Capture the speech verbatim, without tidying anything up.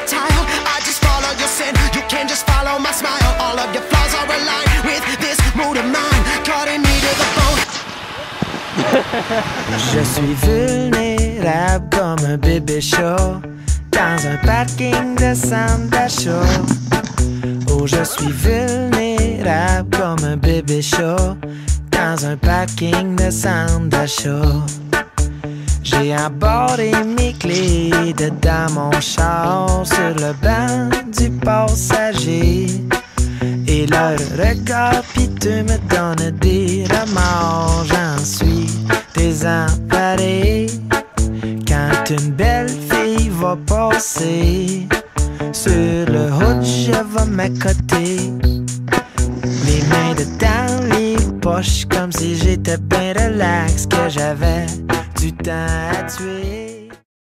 tile. I just follow your sin, you can just follow my smile. All of your flaws are aligned with this mood of mine, cutting me to the bone. Je suis vulnérable comme un bébé chaud dans un parking de centre d'achat. Oh, je suis vulnérable comme un bébé chaud dans un parking de centre d'achat. J'ai embordé mes clés dedans mon char sur le banc du passager. Et leur regard piteux me donne des remords. J'en suis désemparé quand une belle fille va passer. Sur le hood, je vais m'accoter, les mains dedans les poches, comme si j'étais bien relax, que j'avais du temps à tuer.